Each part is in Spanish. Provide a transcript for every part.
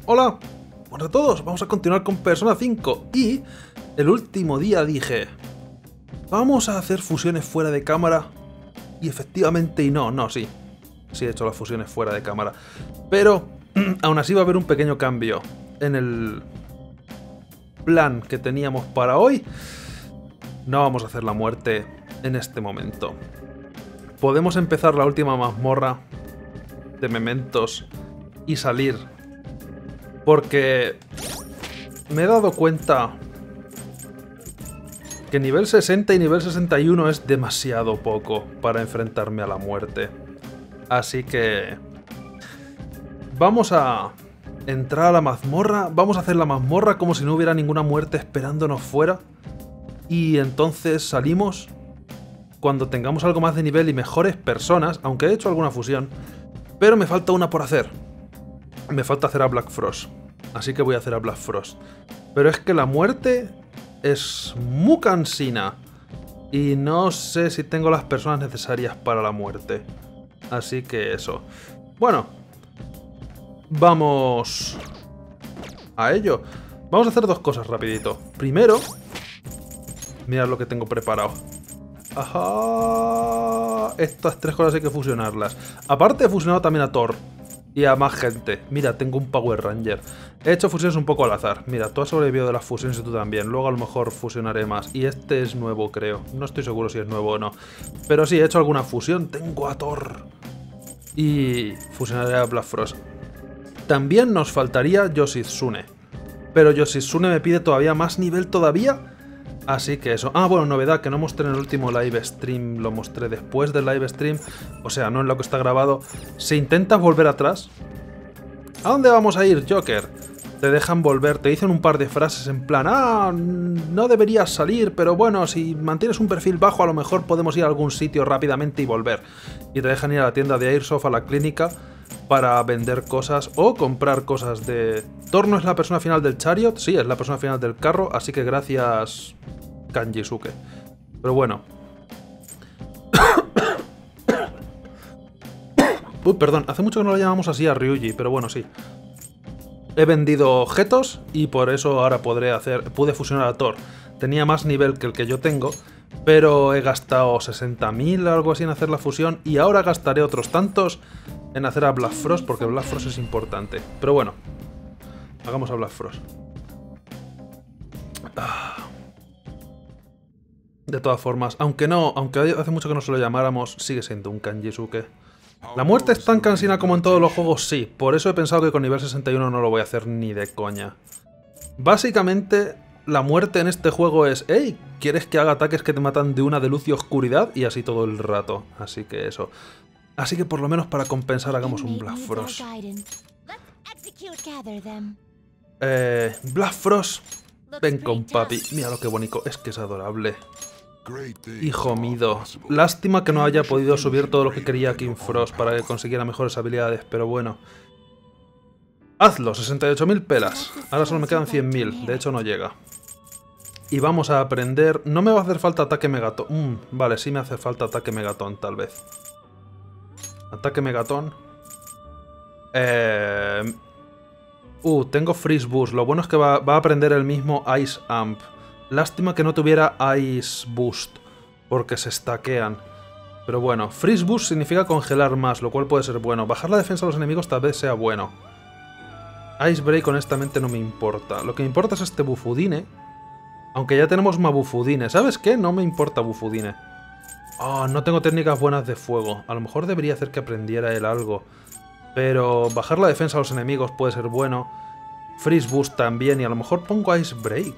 Hola, buenas a todos, vamos a continuar con Persona 5 y el último día dije, vamos a hacer fusiones fuera de cámara y efectivamente sí he hecho las fusiones fuera de cámara, pero aún así va a haber un pequeño cambio en el plan que teníamos para hoy. No vamos a hacer la muerte en este momento. Podemos empezar la última mazmorra de Mementos y salir, porque me he dado cuenta que nivel 60 y nivel 61 es demasiado poco para enfrentarme a la muerte. Así que vamos a entrar a la mazmorra, vamos a hacer la mazmorra como si no hubiera ninguna muerte esperándonos fuera, y entonces salimos cuando tengamos algo más de nivel y mejores personas, aunque he hecho alguna fusión, pero me falta una por hacer. Me falta hacer a Black Frost, así que voy a hacer a Black Frost. Pero es que la muerte es muy cansina y no sé si tengo las personas necesarias para la muerte. Así que eso. Bueno, vamos a ello. Vamos a hacer dos cosas rapidito. Primero, mirad lo que tengo preparado. Ajá. Estas tres cosas hay que fusionarlas. Aparte he fusionado también a Thor y a más gente. Mira, tengo un Power Ranger. He hecho fusiones un poco al azar. Mira, tú has sobrevivido de las fusiones y tú también. Luego a lo mejor fusionaré más. Y este es nuevo, creo. No estoy seguro si es nuevo o no. Pero sí, he hecho alguna fusión. Tengo a Thor. Y fusionaré a Black Frost. También nos faltaría Yoshitsune. Pero Yoshitsune me pide todavía más nivel todavía. Así que eso. Ah, bueno, novedad que no mostré en el último live stream, lo mostré después del live stream, o sea, no en lo que está grabado. Si intentas volver atrás, ¿a dónde vamos a ir, Joker? Te dejan volver, te dicen un par de frases en plan, no deberías salir, pero bueno, si mantienes un perfil bajo a lo mejor podemos ir a algún sitio rápidamente y volver. Y te dejan ir a la tienda de Airsoft, a la clínica, para vender cosas o comprar cosas de... Thor no es la persona final del Chariot, sí, es la persona final del carro, así que gracias, Kanjisuke. Pero bueno. Uy, perdón, hace mucho que no lo llamamos así a Ryuji, pero bueno, sí. He vendido objetos y por eso ahora pude fusionar a Thor. Tenía más nivel que el que yo tengo, pero he gastado 60.000 o algo así en hacer la fusión y ahora gastaré otros tantos en hacer a Black Frost, porque Black Frost es importante. Pero bueno, hagamos a Black Frost. De todas formas, aunque hace mucho que no se lo llamáramos, sigue siendo un Kanjisuke. La muerte es tan cansina como en todos los juegos, sí. Por eso he pensado que con nivel 61 no lo voy a hacer ni de coña. Básicamente, la muerte en este juego es, hey, ¿quieres que haga ataques que te matan de una de luz y oscuridad? Y así todo el rato. Así que eso. Así que por lo menos para compensar hagamos un Black Frost. Black Frost. Ven con papi. Mira lo que bonito. Es que es adorable. Hijo mío. Lástima que no haya podido subir todo lo que quería King Frost para que consiguiera mejores habilidades, pero bueno. Hazlo, 68.000 pelas. Ahora solo me quedan 100.000, de hecho no llega. Y vamos a aprender... No me va a hacer falta ataque Megatón. Vale, sí me hace falta ataque Megatón, tal vez. Ataque Megatón. Tengo Freeze Boost. Lo bueno es que va a aprender el mismo Ice Amp. Lástima que no tuviera Ice Boost, porque se stackean. Pero bueno, Freeze Boost significa congelar más, lo cual puede ser bueno. Bajar la defensa de los enemigos tal vez sea bueno. Ice Break honestamente no me importa. Lo que me importa es este Bufudine. Aunque ya tenemos Mabufudine. ¿Sabes qué? No me importa Bufudine. No tengo técnicas buenas de fuego. A lo mejor debería hacer que aprendiera él algo. Pero bajar la defensa a los enemigos puede ser bueno. Freeze Boost también. Y a lo mejor pongo Ice Break.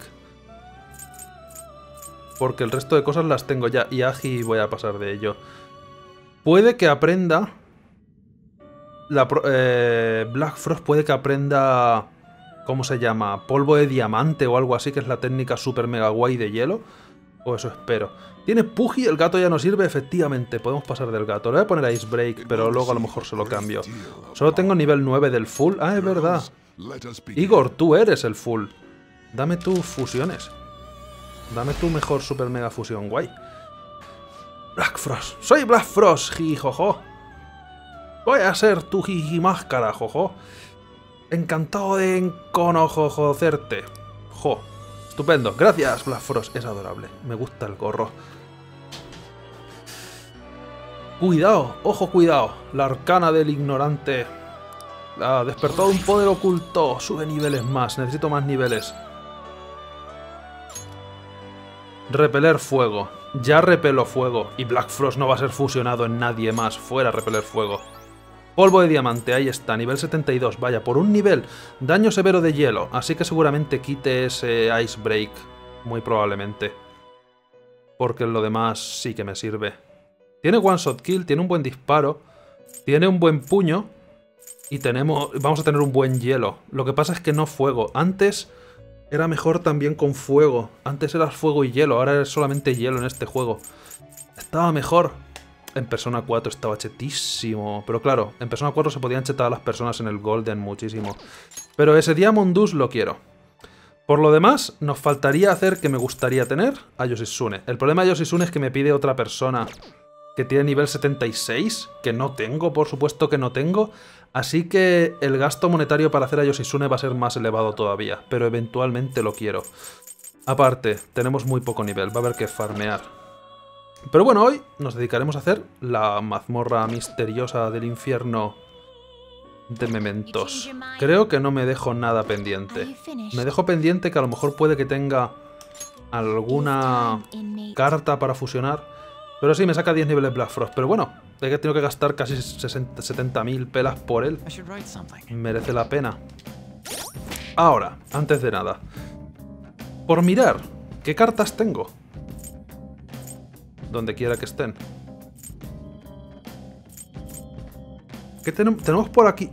Porque el resto de cosas las tengo ya. Y Agi voy a pasar de ello. Puede que aprenda... Black Frost puede que aprenda... ¿Cómo se llama? Polvo de diamante o algo así, que es la técnica super mega guay de hielo. O eso espero. Tiene Puggy, el gato ya no sirve, efectivamente. Podemos pasar del gato. Le voy a poner Ice Break, pero luego a lo mejor se lo cambio. Solo tengo nivel 9 del full. Ah, es verdad. Igor, tú eres el full. Dame tus fusiones. Dame tu mejor super mega fusión, guay. Black Frost. Soy Black Frost, jijojo. Voy a ser tu jiji máscara, jojo. Encantado de conocerte. Jo. Estupendo. Gracias, Black Frost. Es adorable. Me gusta el gorro. Cuidado. Ojo, cuidado. La arcana del ignorante. Ha despertado un poder oculto. Sube niveles más. Necesito más niveles. Repeler fuego. Ya repelo fuego. Y Black Frost no va a ser fusionado en nadie más. Fuera repeler fuego. Polvo de diamante, ahí está, nivel 72. Vaya, por un nivel. Daño severo de hielo. Así que seguramente quite ese Ice Break. Muy probablemente. Porque lo demás sí que me sirve. Tiene One Shot Kill, tiene un buen disparo. Tiene un buen puño. Y vamos a tener un buen hielo. Lo que pasa es que no fuego. Antes era mejor también con fuego. Antes era fuego y hielo, ahora es solamente hielo en este juego. Estaba mejor. En Persona 4 estaba chetísimo. Pero claro, en Persona 4 se podían chetar a las personas en el Golden muchísimo. Pero ese Diamond Dust lo quiero. Por lo demás, nos faltaría hacer que me gustaría tener a Yoshitsune. El problema de Yoshitsune es que me pide otra persona que tiene nivel 76, que no tengo, por supuesto que no tengo. Así que el gasto monetario para hacer a Yoshitsune va a ser más elevado todavía, pero eventualmente lo quiero. Aparte, tenemos muy poco nivel, va a haber que farmear. Pero bueno, hoy nos dedicaremos a hacer la mazmorra misteriosa del infierno de Mementos. Creo que no me dejo nada pendiente. Me dejo pendiente que a lo mejor puede que tenga alguna carta para fusionar. Pero sí, me saca 10 niveles Black Frost. Pero bueno, he tenido que gastar casi 70.000 pelas por él. Merece la pena. Ahora, antes de nada, por mirar qué cartas tengo. Donde quiera que estén. ¿Qué tenemos por aquí?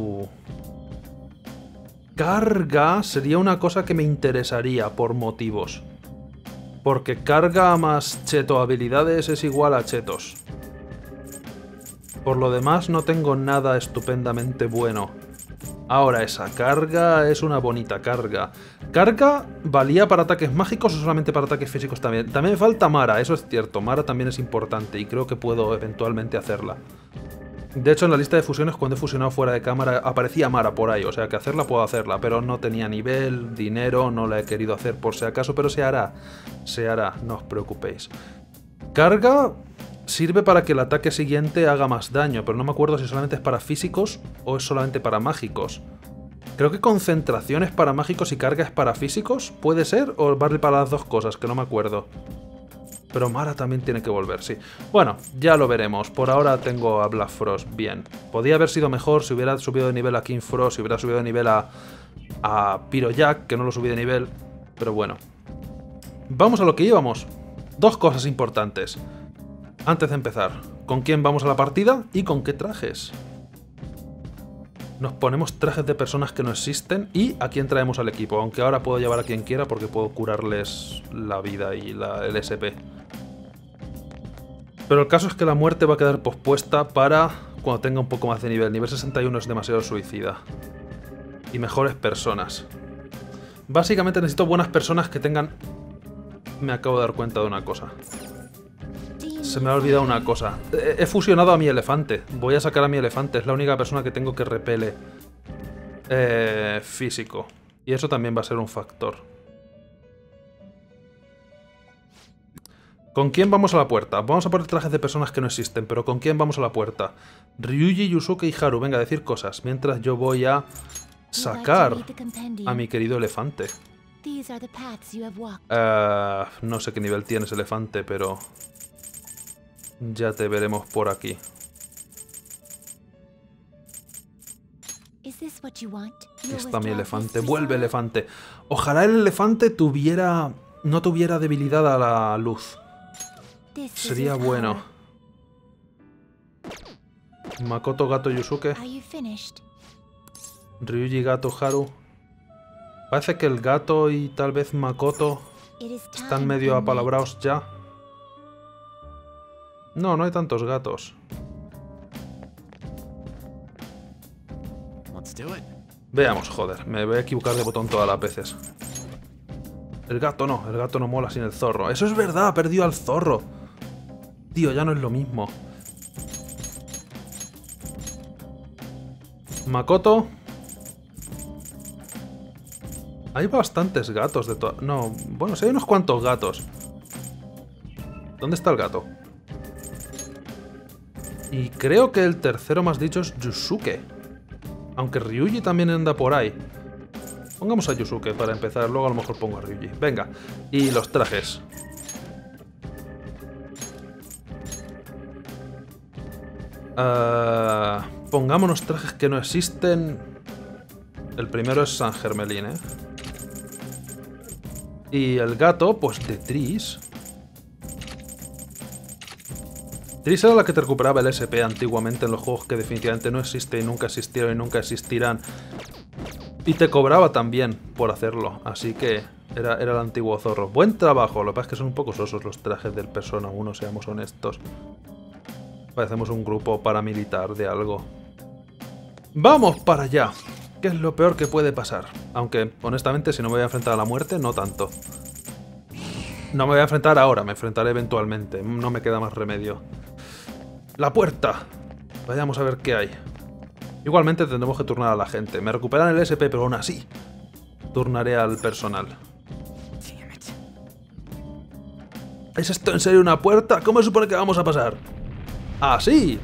Carga sería una cosa que me interesaría por motivos. Porque carga más cheto habilidades es igual a chetos. Por lo demás no tengo nada estupendamente bueno. Ahora esa carga es una bonita carga. ¿Carga valía para ataques mágicos o solamente para ataques físicos también? También me falta Mara, eso es cierto. Mara también es importante y creo que puedo eventualmente hacerla. De hecho, en la lista de fusiones, cuando he fusionado fuera de cámara, aparecía Mara por ahí. O sea que hacerla puedo hacerla, pero no tenía nivel, dinero, no la he querido hacer por si acaso, pero se hará. Se hará, no os preocupéis. Carga sirve para que el ataque siguiente haga más daño, pero no me acuerdo si solamente es para físicos o es solamente para mágicos. Creo que concentración es para mágicos y carga es para físicos, ¿puede ser? ¿O vale para las dos cosas? Que no me acuerdo. Pero Mara también tiene que volver, sí. Bueno, ya lo veremos. Por ahora tengo a Black Frost bien. Podría haber sido mejor si hubiera subido de nivel a King Frost, si hubiera subido de nivel a Pyrojack, que no lo subí de nivel. Pero bueno. Vamos a lo que íbamos. Dos cosas importantes. Antes de empezar, ¿con quién vamos a la partida y con qué trajes? Nos ponemos trajes de personas que no existen y a quién traemos al equipo. Aunque ahora puedo llevar a quien quiera porque puedo curarles la vida y el SP. Pero el caso es que la muerte va a quedar pospuesta para cuando tenga un poco más de nivel. Nivel 61 es demasiado suicida. Y mejores personas. Básicamente necesito buenas personas que tengan... Me acabo de dar cuenta de una cosa. Se me ha olvidado una cosa. He fusionado a mi elefante. Voy a sacar a mi elefante. Es la única persona que tengo que repele físico. Y eso también va a ser un factor. ¿Con quién vamos a la puerta? Vamos a poner trajes de personas que no existen, pero ¿con quién vamos a la puerta? Ryuji, Yusuke y Haru. Venga, a decir cosas. Mientras yo voy a sacar a mi querido elefante. No sé qué nivel tiene ese elefante, pero... ya te veremos por aquí. Está mi elefante. ¡Vuelve, elefante! Ojalá el elefante no tuviera debilidad a la luz. Sería bueno. Makoto, Gato, Yusuke. Ryuji, Gato, Haru. Parece que el gato y tal vez Makoto están medio apalabrados ya. No, no hay tantos gatos. Veamos, joder, me voy a equivocar de botón todas las veces. El gato no mola sin el zorro. Eso es verdad, perdió al zorro. Tío, ya no es lo mismo. Makoto, Hay bastantes gatos de todo. No, bueno, sí hay unos cuantos gatos. ¿Dónde está el gato? Y creo que el tercero más dicho es Yusuke. Aunque Ryuji también anda por ahí. Pongamos a Yusuke para empezar, luego a lo mejor pongo a Ryuji. Venga, y los trajes. Pongámonos trajes que no existen. El primero es San Germelín, ¿eh? Y el gato, pues de Tris. Tris era la que te recuperaba el SP antiguamente en los juegos que definitivamente no existen y nunca existieron y nunca existirán. Y te cobraba también por hacerlo, así que era el antiguo zorro. Buen trabajo, lo que pasa es que son un poco sosos los trajes del Persona 1, seamos honestos. Parecemos un grupo paramilitar de algo. ¡Vamos para allá! ¿Qué es lo peor que puede pasar? Aunque, honestamente, si no me voy a enfrentar a la muerte, no tanto. No me voy a enfrentar ahora, me enfrentaré eventualmente. No me queda más remedio. ¡La puerta! Vayamos a ver qué hay. Igualmente tendremos que turnar a la gente. Me recuperan el SP, pero aún así turnaré al personal. ¿Es esto en serio una puerta? ¿Cómo se supone que vamos a pasar? ¡Ah, sí!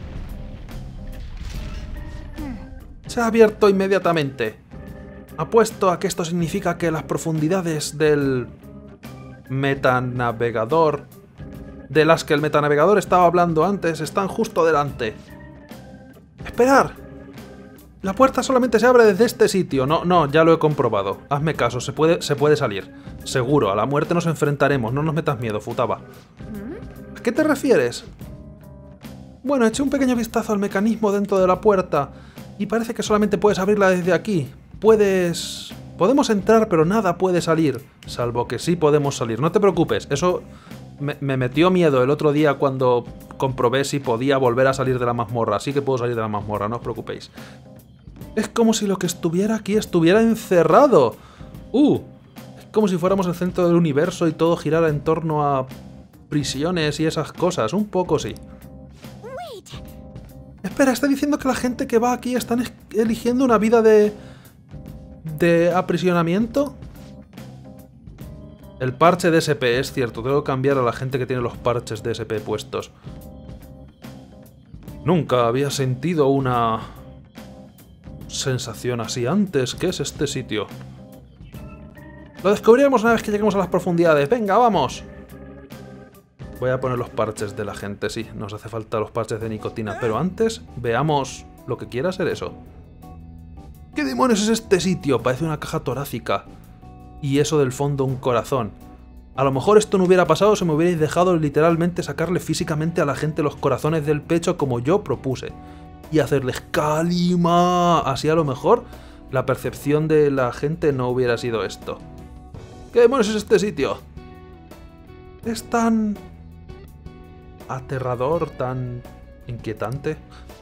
Se ha abierto inmediatamente. Apuesto a que esto significa que las profundidades del metanavegador, de las que el metanavegador estaba hablando antes, están justo delante. ¡Esperar! La puerta solamente se abre desde este sitio. No, ya lo he comprobado. Hazme caso, se puede salir. Seguro, a la muerte nos enfrentaremos. No nos metas miedo, Futaba. ¿A qué te refieres? Bueno, eché un pequeño vistazo al mecanismo dentro de la puerta y parece que solamente puedes abrirla desde aquí. Podemos entrar, pero nada puede salir. Salvo que sí podemos salir. No te preocupes, eso me metió miedo el otro día cuando comprobé si podía volver a salir de la mazmorra. Así que puedo salir de la mazmorra, no os preocupéis. Es como si lo que estuviera aquí estuviera encerrado. Es como si fuéramos el centro del universo y todo girara en torno a prisiones y esas cosas. Un poco sí. Espera, ¿está diciendo que la gente que va aquí están eligiendo una vida de aprisionamiento? El parche de SP, es cierto. Tengo que cambiar a la gente que tiene los parches de SP puestos. Nunca había sentido una sensación así antes. ¿Qué es este sitio? Lo descubriremos una vez que lleguemos a las profundidades. ¡Venga, vamos! Voy a poner los parches de la gente, sí. Nos hace falta los parches de nicotina. Pero antes, veamos lo que quiera ser eso. ¿Qué demonios es este sitio? Parece una caja torácica. Y eso del fondo un corazón. A lo mejor esto no hubiera pasado si me hubierais dejado literalmente sacarle físicamente a la gente los corazones del pecho como yo propuse. Y hacerles Kalima. Así a lo mejor la percepción de la gente no hubiera sido esto. ¿Qué demonios es este sitio? Es tan aterrador, tan inquietante.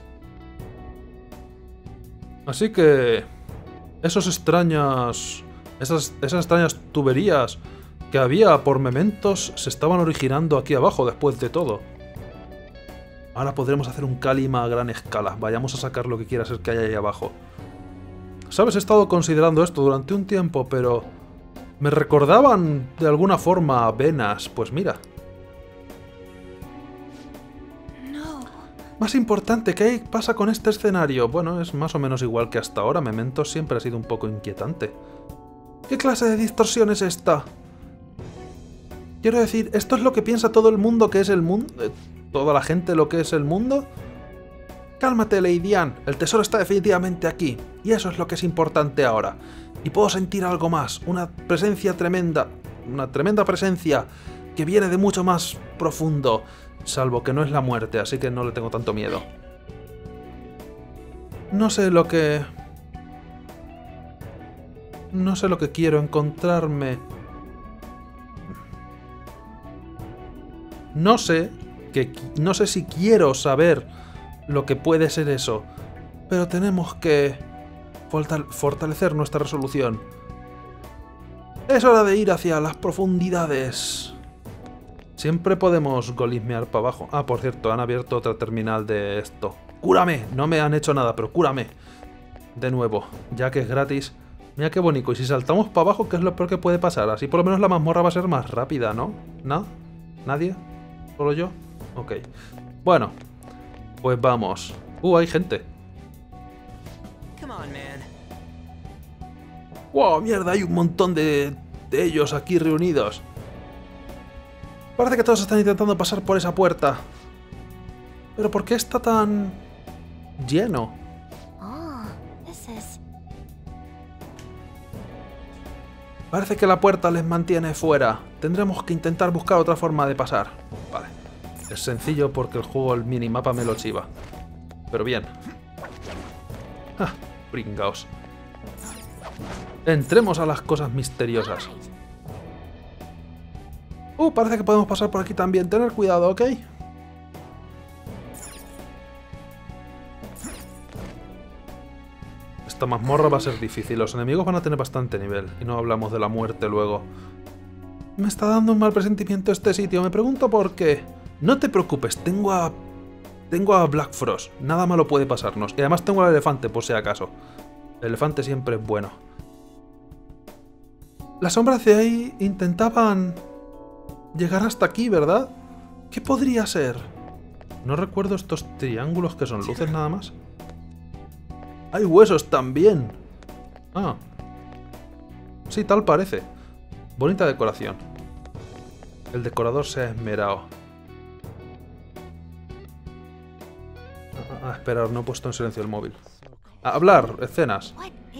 Así que esas extrañas tuberías que había por mementos se estaban originando aquí abajo después de todo. Ahora podremos hacer un Kalima a gran escala. Vayamos a sacar lo que quiera ser que haya ahí abajo. Sabes, he estado considerando esto durante un tiempo, pero me recordaban de alguna forma a venas. Pues mira. Más importante, ¿qué pasa con este escenario? Bueno, es más o menos igual que hasta ahora. Mementos siempre ha sido un poco inquietante. ¿Qué clase de distorsión es esta? Quiero decir, ¿esto es lo que piensa todo el mundo que es el mundo? ¿Toda la gente lo que es el mundo? Cálmate, Lady Anne. El tesoro está definitivamente aquí. Y eso es lo que es importante ahora. Y puedo sentir algo más. Una presencia tremenda. Una tremenda presencia que viene de mucho más profundo. Salvo que no es la muerte, así que no le tengo tanto miedo. No sé lo que quiero encontrarme. No sé si quiero saber lo que puede ser eso, pero tenemos que fortalecer nuestra resolución. Es hora de ir hacia las profundidades. Siempre podemos golismear para abajo. Ah, por cierto, han abierto otra terminal de esto. ¡Cúrame! No me han hecho nada, pero cúrame. De nuevo, ya que es gratis, Mira qué bonito. Y si saltamos para abajo, ¿qué es lo peor que puede pasar? Así por lo menos la mazmorra va a ser más rápida, ¿no? ¿No? ¿Nadie? ¿Solo yo? Ok. Bueno. Pues vamos. Hay gente. ¡Wow! Mierda, hay un montón de ellos aquí reunidos. Parece que todos están intentando pasar por esa puerta. ¿Pero por qué está tan lleno? Parece que la puerta les mantiene fuera. Tendremos que intentar buscar otra forma de pasar. Vale. Es sencillo porque el juego, el minimapa me lo chiva. Pero bien. ¡Ah! Pringaos. Entremos a las cosas misteriosas. Parece que podemos pasar por aquí también. Tener cuidado, ¿ok? Esta mazmorra va a ser difícil. Los enemigos van a tener bastante nivel. Y no hablamos de la muerte luego. Me está dando un mal presentimiento este sitio. Me pregunto por qué. No te preocupes. Tengo a Black Frost. Nada malo puede pasarnos. Y además tengo al elefante, por si acaso. El elefante siempre es bueno. Las sombras de ahí intentaban llegar hasta aquí, ¿verdad? ¿Qué podría ser? No recuerdo estos triángulos que son luces nada más. ¡Hay huesos también! Ah. Sí, tal parece. Bonita decoración. El decorador se ha esmerado. Esperar, no he puesto en silencio el móvil. Hablar, escenas.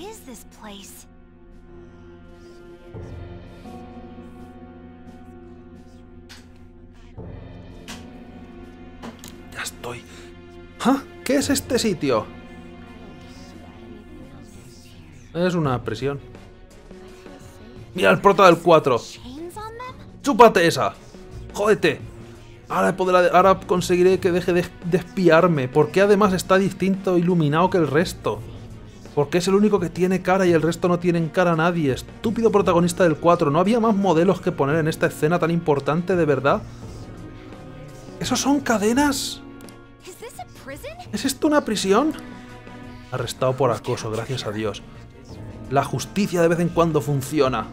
Ya estoy. ¿Ah? ¿Qué es este sitio? Es una prisión. Mira el prota del 4. ¡Chúpate esa! ¡Jódete! Ahora conseguiré que deje de espiarme. ¿Por qué además está distinto iluminado que el resto? ¿Por qué es el único que tiene cara y el resto no tienen cara a nadie? Estúpido protagonista del 4. ¿No había más modelos que poner en esta escena tan importante de verdad? ¿Esos son cadenas? ¿Es esto una prisión? Arrestado por acoso, gracias a Dios. La justicia de vez en cuando funciona.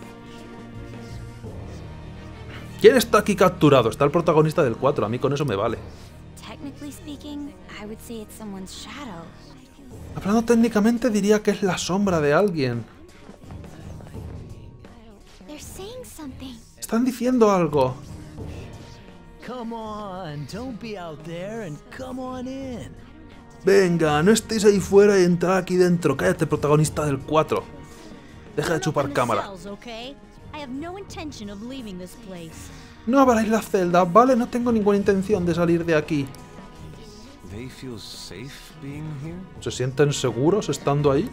¿Quién está aquí capturado? Está el protagonista del 4, a mí con eso me vale. Hablando técnicamente diría que es la sombra de alguien. Están diciendo algo. Venga, no estéis ahí fuera y entrad aquí dentro. Cállate, protagonista del 4. Deja de chupar cámara. No abráis las celdas, ¿vale? No tengo ninguna intención de salir de aquí. ¿Se sienten seguros estando ahí?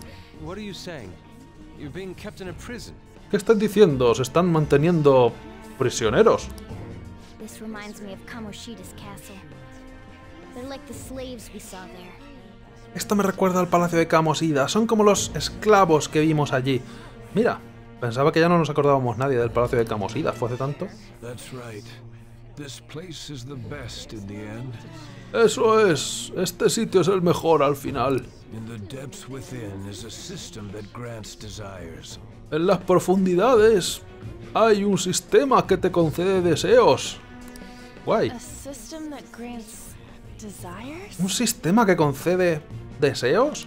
¿Qué están diciendo? ¿Se están manteniendo prisioneros? Esto me recuerda al palacio de Kamoshida. Son como los esclavos que vimos allí. Mira, pensaba que ya no nos acordábamos nadie del palacio de Kamoshida. ¿Fue hace tanto? Eso es. Este sitio es el mejor al final. En las profundidades hay un sistema que te concede deseos. Guay. ¿Un sistema que concede deseos?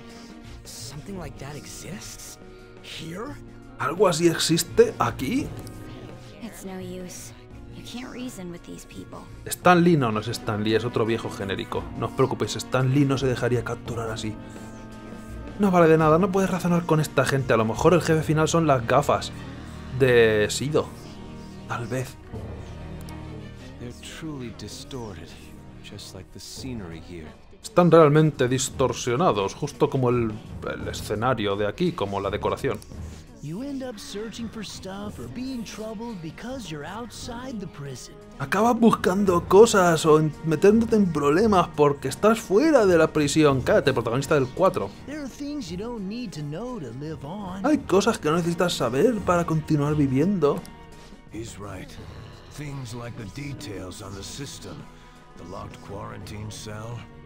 ¿Algo así existe aquí? Stan Lee no es Stan Lee, es otro viejo genérico. No os preocupéis, Stan Lee no se dejaría capturar así. No vale de nada, no puedes razonar con esta gente. A lo mejor el jefe final son las gafas de Sido. Tal vez. Están realmente distorsionados, justo como el escenario de aquí, como la decoración. Acabas buscando cosas o metiéndote en problemas porque estás fuera de la prisión. Cállate, protagonista del 4. Hay cosas que no necesitas saber para continuar viviendo.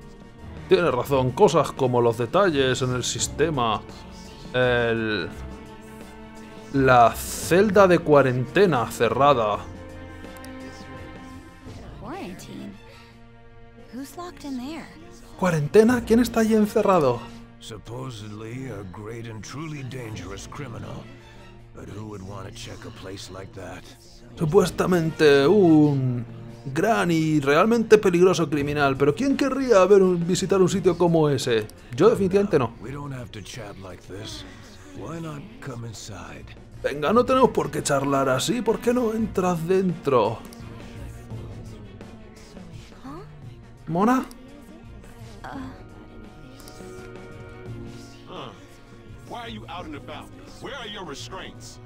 Tienes razón, cosas como los detalles en el sistema, La celda de cuarentena cerrada. Quarantine? Who's locked in there? ¿Cuarentena? ¿Quién está allí encerrado? Supposedly a great and truly dangerous criminal. But who would want to check a place like that? Supuestamente un gran y realmente peligroso criminal, pero ¿quién querría visitar un sitio como ese? Yo definitivamente no. We don't have to chat like this. Why not come inside? Venga, no tenemos por qué charlar así, ¿por qué no entras dentro? ¿Mona? Why are you out and about? Where are your restraints?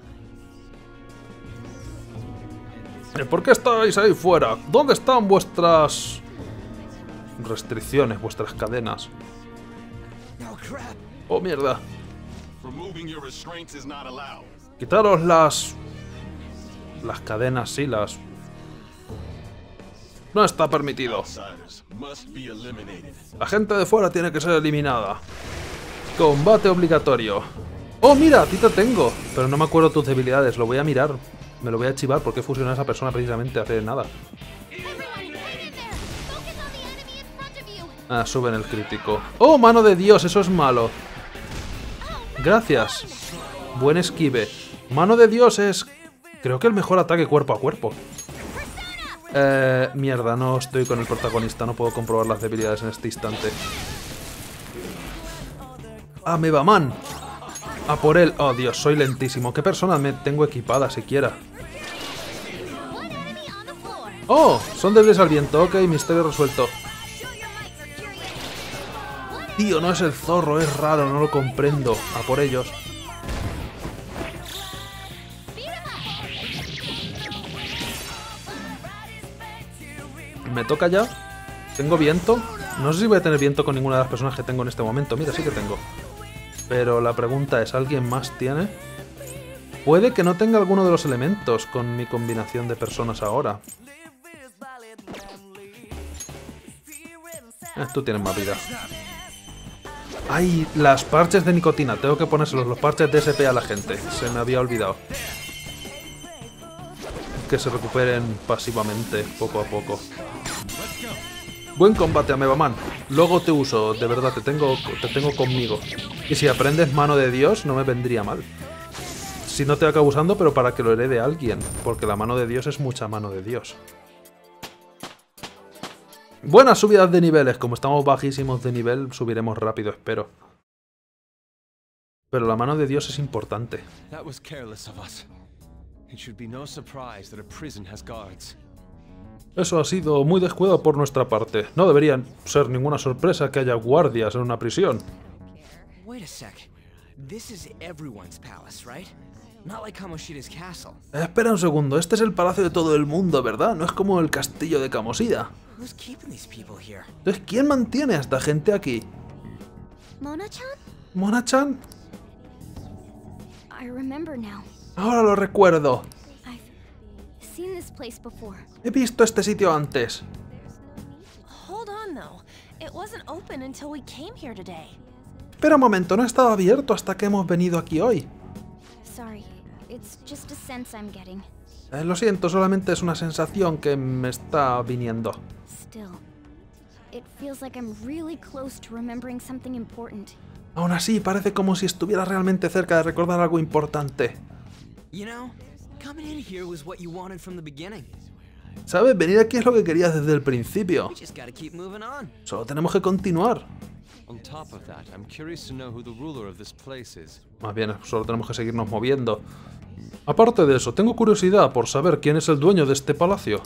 ¿Por qué estáis ahí fuera? ¿Dónde están vuestras restricciones, vuestras cadenas? Oh, mierda. Removing your restraints is not allowed. Quitaros las cadenas, sí, las... No está permitido. Outsiders must be eliminated. La gente de fuera tiene que ser eliminada. Combate obligatorio. Oh, mira, a ti te tengo. Pero no me acuerdo tus debilidades, lo voy a mirar. Me lo voy a archivar porque he fusionado a esa persona precisamente hace nada. Ah, suben el crítico. ¡Oh, mano de Dios! Eso es malo. Gracias. Buen esquive. Mano de Dios es... creo que el mejor ataque cuerpo a cuerpo. Mierda, no estoy con el protagonista. No puedo comprobar las debilidades en este instante. Amebaman. A por él. Oh, Dios, soy lentísimo. ¿Qué persona me tengo equipada siquiera? Oh, son débiles al viento. Ok, misterio resuelto. Tío, no es el zorro, es raro, no lo comprendo. A por ellos. ¿Me toca ya? ¿Tengo viento? No sé si voy a tener viento con ninguna de las personas que tengo en este momento. Mira, sí que tengo. Pero la pregunta es, ¿alguien más tiene? Puede que no tenga alguno de los elementos con mi combinación de personas ahora. Tú tienes más vida. ¡Ay! Las parches de nicotina. Tengo que ponérselos, los parches de SP a la gente. Se me había olvidado. Que se recuperen pasivamente, poco a poco. Buen combate, Amebaman. Luego te uso, de verdad, te tengo conmigo. Y si aprendes mano de Dios, no me vendría mal. Si no te acabo usando, pero para que lo herede alguien. Porque la mano de Dios es mucha mano de Dios. Buenas subidas de niveles. Como estamos bajísimos de nivel, subiremos rápido, espero. Pero la mano de Dios es importante. Eso ha sido muy descuidado por nuestra parte. No deberían ser ninguna sorpresa que haya guardias en una prisión. Espera un segundo, este es el palacio de todo el mundo, ¿verdad? No es como el castillo de Kamoshida. Entonces, ¿quién mantiene a esta gente aquí? Mona-chan? ¿Mona-chan? I remember now. Ahora lo recuerdo. I've seen this place before. He visto este sitio antes. Hold on though. It wasn't open until we came here today. Espera un momento, no estaba abierto hasta que hemos venido aquí hoy. Sorry, it's just a sense I'm getting. Lo siento, solamente es una sensación que me está viniendo. Still, it feels like I'm really close to remembering something important. Aún así, parece como si estuviera realmente cerca de recordar algo importante. ¿Sabes? Venir aquí es lo que querías desde el principio. Solo tenemos que continuar. Más bien, solo tenemos que seguirnos moviendo. Aparte de eso, tengo curiosidad por saber quién es el dueño de este palacio.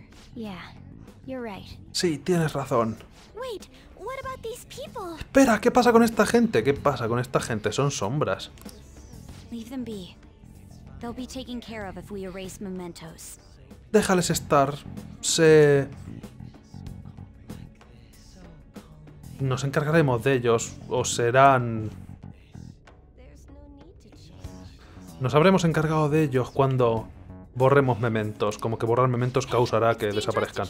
Sí, tienes razón. Espera, ¿qué pasa con esta gente? ¿Qué pasa con esta gente? Son sombras. Déjales estar. Nos encargaremos de ellos. O serán... Nos habremos encargado de ellos cuando borremos mementos. Como que borrar mementos causará que desaparezcan.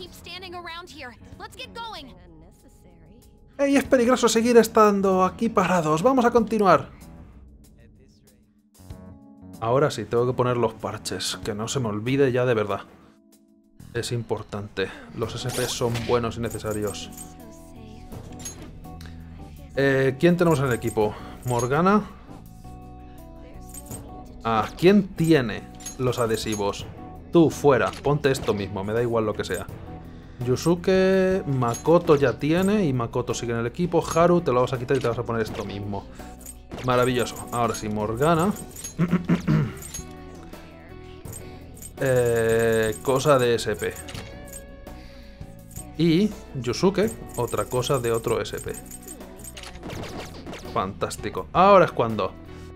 ¡Ey! Es peligroso seguir estando aquí parados. Vamos a continuar. Ahora sí, tengo que poner los parches. Que no se me olvide ya de verdad. Es importante. Los SP son buenos y necesarios. ¿Quién tenemos en el equipo? Morgana. Ah, ¿quién tiene los adhesivos? Tú, fuera. Ponte esto mismo. Me da igual lo que sea. Yusuke, Makoto ya tiene. Y Makoto sigue en el equipo. Haru, te lo vas a quitar y te vas a poner esto mismo. Maravilloso. Ahora sí, Morgana. Cosa de SP. Y Yusuke, otra cosa de otro SP. Fantástico. Ahora es cuando.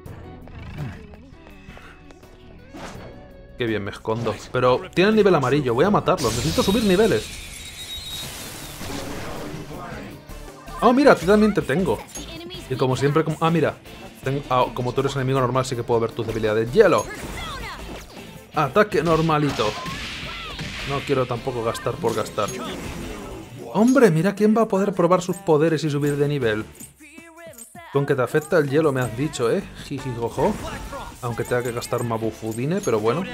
Qué bien me escondo. Pero tienen nivel amarillo. Voy a matarlos. Necesito subir niveles. Oh, mira, a ti también te tengo. Y como siempre... Ah, mira. Como tú eres enemigo normal, sí que puedo ver tus debilidades. ¡Hielo! Ataque normalito. No quiero tampoco gastar por gastar. Hombre, mira quién va a poder probar sus poderes y subir de nivel. Con que te afecta el hielo me has dicho, ¿eh? Jijijojo. Aunque tenga que gastar Mabufudine, pero bueno.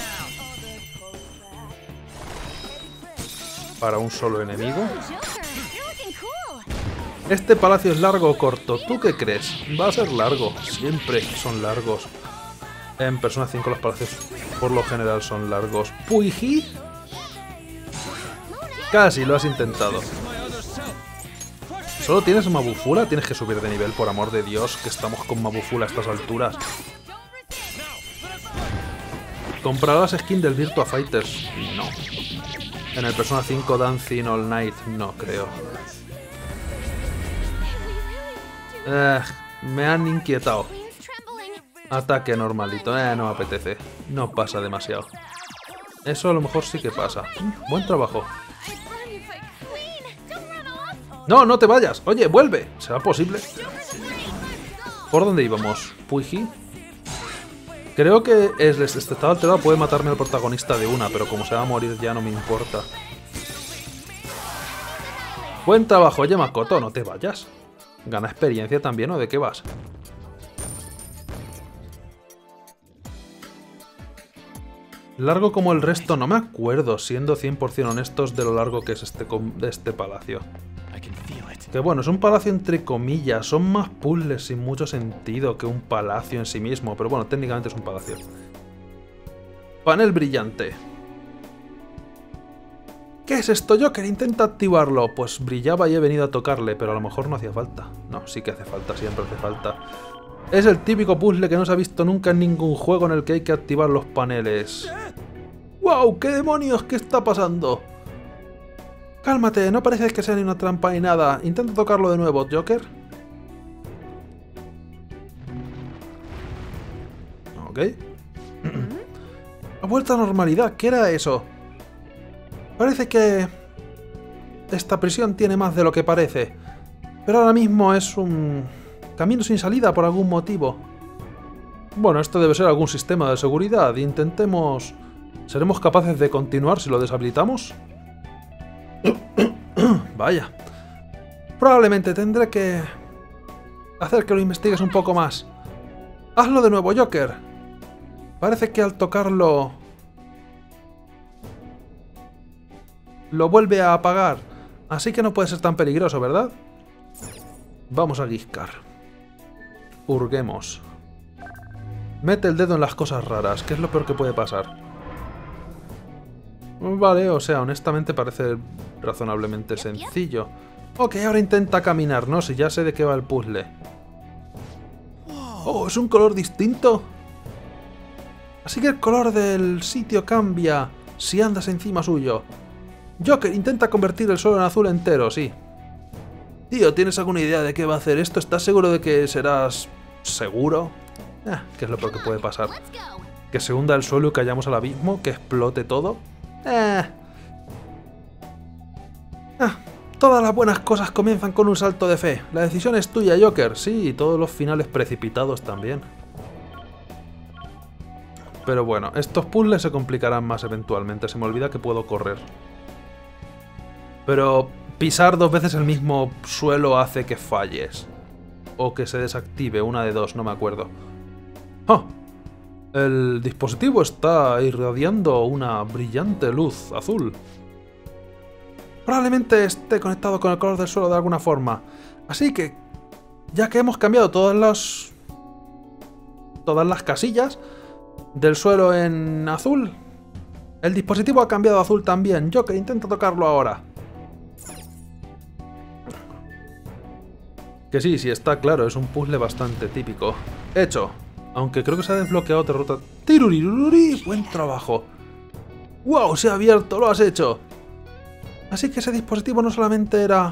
Para un solo enemigo. ¿Este palacio es largo o corto? ¿Tú qué crees? Va a ser largo. Siempre son largos. En Persona 5 los palacios por lo general son largos. ¿Puiji? Casi lo has intentado. ¿Solo tienes Mabufula? Tienes que subir de nivel, por amor de Dios, que estamos con Mabufula a estas alturas. ¿Comprarás skin del Virtua Fighters? No. En el Persona 5 Dancing All Night, no creo. Me han inquietado. Ataque normalito, no me apetece. No pasa demasiado. Eso a lo mejor sí que pasa. Buen trabajo. ¡No, no te vayas! Oye, vuelve. ¿Será posible? ¿Por dónde íbamos? ¿Puiji? Creo que este estado alterado puede matarme al protagonista de una, pero como se va a morir ya no me importa. Buen trabajo, oye Makoto, no te vayas. ¿Gana experiencia también o de qué vas? Largo como el resto, no me acuerdo, siendo 100% honestos, de lo largo que es este palacio. Que bueno, es un palacio entre comillas, son más puzzles sin mucho sentido que un palacio en sí mismo, pero bueno, técnicamente es un palacio. Panel brillante. ¿Qué es esto, Joker? Intenta activarlo. Pues brillaba y he venido a tocarle, pero a lo mejor no hacía falta. No, sí que hace falta, siempre hace falta. Es el típico puzzle que no se ha visto nunca en ningún juego en el que hay que activar los paneles. ¡Wow! ¿Qué demonios? ¿Qué está pasando? Cálmate, no parece que sea ni una trampa ni nada. Intenta tocarlo de nuevo, Joker. Ok. Ha vuelto a normalidad. ¿Qué era eso? Parece que esta prisión tiene más de lo que parece. Pero ahora mismo es un camino sin salida por algún motivo. Bueno, esto debe ser algún sistema de seguridad. Intentemos... ¿Seremos capaces de continuar si lo deshabilitamos? Vaya. Probablemente tendré que hacer que lo investigues un poco más. Hazlo de nuevo, Joker. Parece que al tocarlo... lo vuelve a apagar. Así que no puede ser tan peligroso, ¿verdad? Vamos a guiscar. Hurguemos. Mete el dedo en las cosas raras. ¿Qué es lo peor que puede pasar? Vale, o sea, honestamente parece razonablemente sencillo. Ok, ahora intenta caminar, ¿no? Si ya sé de qué va el puzzle. Oh, ¿es un color distinto? Así que el color del sitio cambia si andas encima suyo. Joker, intenta convertir el suelo en azul entero, sí. Tío, ¿tienes alguna idea de qué va a hacer esto? ¿Estás seguro de que serás... seguro? ¿Qué es lo peor que puede pasar? ¿Que se hunda el suelo y cayamos al abismo? ¿Que explote todo? Todas las buenas cosas comienzan con un salto de fe. La decisión es tuya, Joker. Sí, y todos los finales precipitados también. Pero bueno, estos puzzles se complicarán más eventualmente. Se me olvida que puedo correr. Pero pisar 2 veces el mismo suelo hace que falles. O que se desactive, una de dos, no me acuerdo. ¡Oh! El dispositivo está irradiando una brillante luz azul. Probablemente esté conectado con el color del suelo de alguna forma. Así que, ya que hemos cambiado todas las casillas del suelo en azul, el dispositivo ha cambiado a azul también. Joker, intenta tocarlo ahora. Que sí, está claro, es un puzzle bastante típico. Hecho. Aunque creo que se ha desbloqueado otra ruta. ¡Tiruriruri! ¡Buen trabajo! ¡Wow! ¡Se ha abierto! ¡Lo has hecho! Así que ese dispositivo no solamente era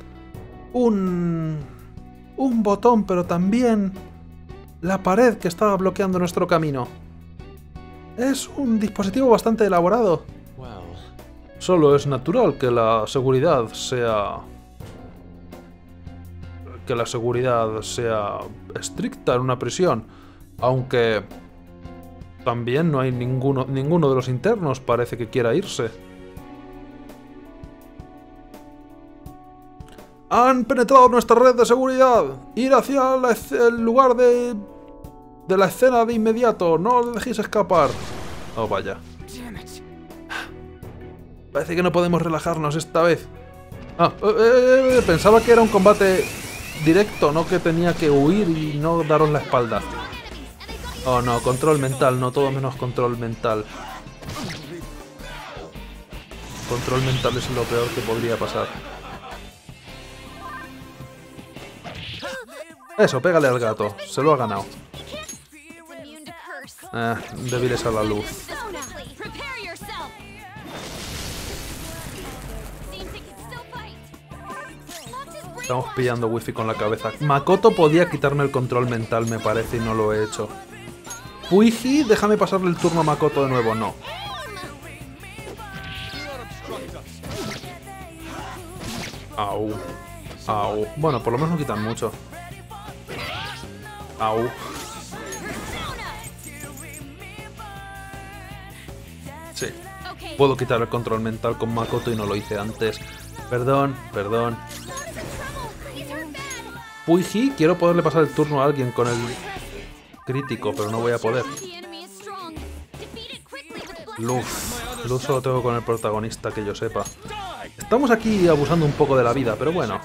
un botón, pero también la pared que estaba bloqueando nuestro camino. Es un dispositivo bastante elaborado. Solo es natural que la seguridad sea estricta en una prisión, aunque también no hay ninguno de los internos parece que quiera irse. Han penetrado nuestra red de seguridad. Ir hacia el lugar de la escena de inmediato. No os dejéis escapar. Oh, vaya. Parece que no podemos relajarnos esta vez. Pensaba que era un combate directo, no que tenía que huir y no daros la espalda. Oh no, control mental, no, todo menos control mental. Control mental es lo peor que podría pasar. Eso, pégale al gato, se lo ha ganado. Débiles a la luz. Estamos pillando wifi con la cabeza. Makoto podía quitarme el control mental, me parece, y no lo he hecho. Puiji, déjame pasarle el turno a Makoto de nuevo. No. Au. Au. Bueno, por lo menos no quitan mucho. Au. Sí. Puedo quitar el control mental con Makoto y no lo hice antes. Perdón, perdón. Puiji, quiero poderle pasar el turno a alguien con el crítico, pero no voy a poder. Luz. Luz solo tengo con el protagonista, que yo sepa. Estamos aquí abusando un poco de la vida, pero bueno.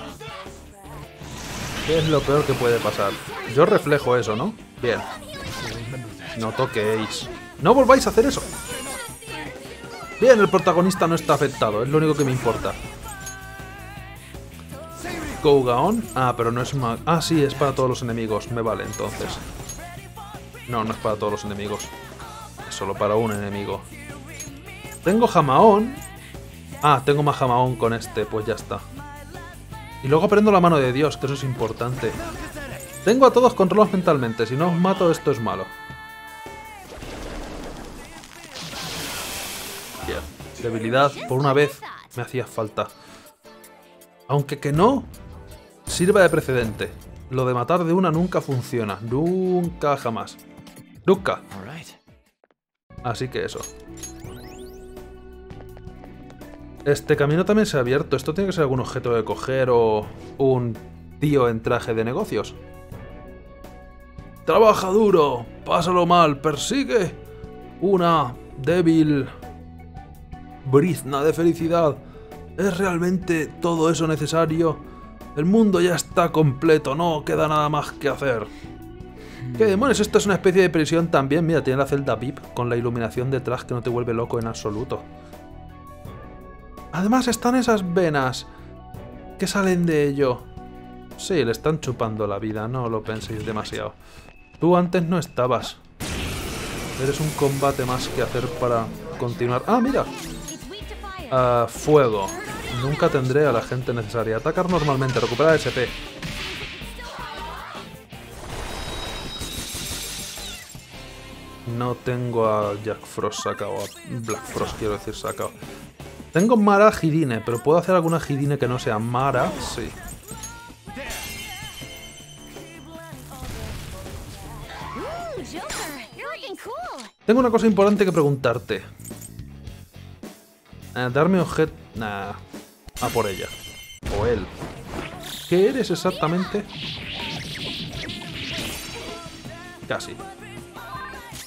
¿Qué es lo peor que puede pasar? Yo reflejo eso, ¿no? Bien. No toquéis. ¡No volváis a hacer eso! Bien, el protagonista no está afectado, es lo único que me importa. Kougaon. Ah, pero no es más. Ah, sí, es para todos los enemigos. Me vale, entonces. No, no es para todos los enemigos. Es solo para un enemigo. Tengo Jamaon. Ah, tengo más Jamaon con este, pues ya está. Y luego aprendo la mano de Dios, que eso es importante. Tengo a todos controlados mentalmente. Si no os mato, esto es malo. Bien. Debilidad, por una vez, me hacía falta. Aunque que no sirva de precedente. Lo de matar de una nunca funciona. Nunca, jamás. Nunca. Así que eso. Este camino también se ha abierto. Esto tiene que ser algún objeto de coger o un tío en traje de negocios. Trabaja duro, pásalo mal, persigue una débil brizna de felicidad. ¿Es realmente todo eso necesario? El mundo ya está completo, no queda nada más que hacer. ¿Qué demonios? Esto es una especie de prisión también. Mira, tiene la celda VIP con la iluminación detrás que no te vuelve loco en absoluto. Además están esas venas que salen de ello. Sí, le están chupando la vida, no lo penséis demasiado. Tú antes no estabas. Eres un combate más que hacer para continuar. ¡Ah, mira! Fuego. Nunca tendré a la gente necesaria. Atacar normalmente, recuperar SP. No tengo a Jack Frost sacado, a Black Frost quiero decir sacado. Tengo Mara Hidine, pero ¿puedo hacer alguna Hidine que no sea Mara? Sí. Tengo una cosa importante que preguntarte. Darme objeto... Nah. A por ella. O él. ¿Qué eres exactamente? Casi.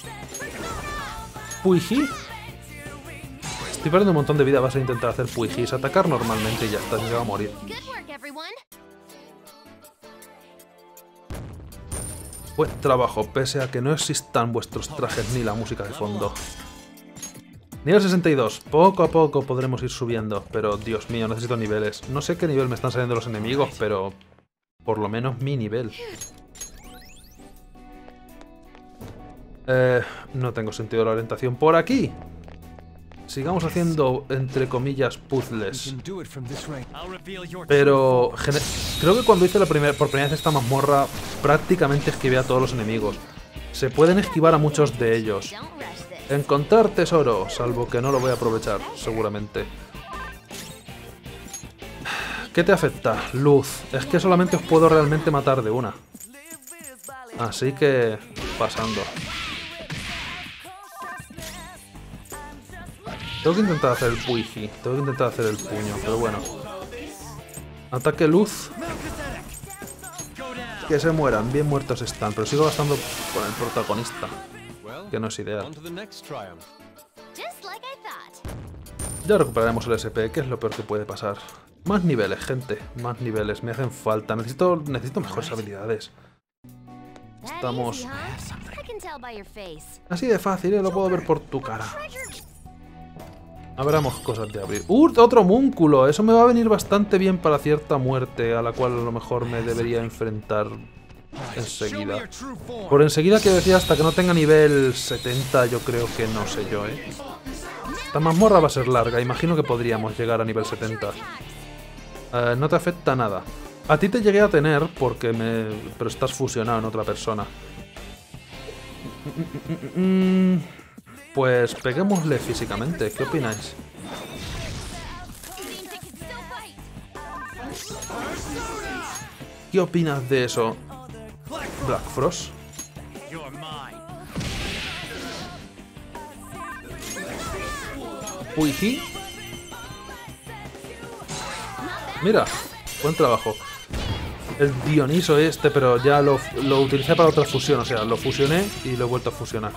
Puiji. Estoy perdiendo un montón de vida. Vas a intentar hacer Puijis. Atacar normalmente y ya está. Se va a morir. Good work, everyone. Buen trabajo, pese a que no existan vuestros trajes ni la música de fondo. Nivel 62. Poco a poco podremos ir subiendo. Pero, Dios mío, necesito niveles. No sé qué nivel me están saliendo los enemigos, pero... por lo menos mi nivel. No tengo sentido de la orientación por aquí. Sigamos haciendo, entre comillas, puzzles. Pero creo que cuando hice por primera vez esta mazmorra, prácticamente esquivé a todos los enemigos. Se pueden esquivar a muchos de ellos. Don't rush this. Encontrar tesoro, salvo que no lo voy a aprovechar, seguramente. ¿Qué te afecta? Luz. Es que solamente os puedo realmente matar de una. Así que... pasando. Tengo que intentar hacer el Puiji. Tengo que intentar hacer el puño, pero bueno. Ataque luz. Que se mueran. Bien muertos están. Pero sigo gastando con el protagonista. Que no es ideal. Just like I thought. Ya recuperaremos el SP, que es lo peor que puede pasar. Más niveles, gente. Más niveles. Me hacen falta. Necesito mejores habilidades. That Estamos... easy, huh? I can tell by your face. así de fácil, lo puedo ver por tu cara. Treasure. Abramos cosas de abrir. ¡Otro homúnculo! Eso me va a venir bastante bien para cierta muerte, a la cual a lo mejor me debería enfrentar enseguida. Por enseguida quiero decir hasta que no tenga nivel 70, yo creo que no sé yo, ¿eh? Esta mazmorra va a ser larga, imagino que podríamos llegar a nivel 70. No te afecta nada. A ti te llegué a tener porque pero estás fusionado en otra persona. Pues peguémosle físicamente, ¿qué opináis? ¿Qué opinas de eso, Black Frost? Puiji. Mira, buen trabajo. El Dioniso este, pero ya lo utilicé para otra fusión, o sea, lo fusioné y lo he vuelto a fusionar.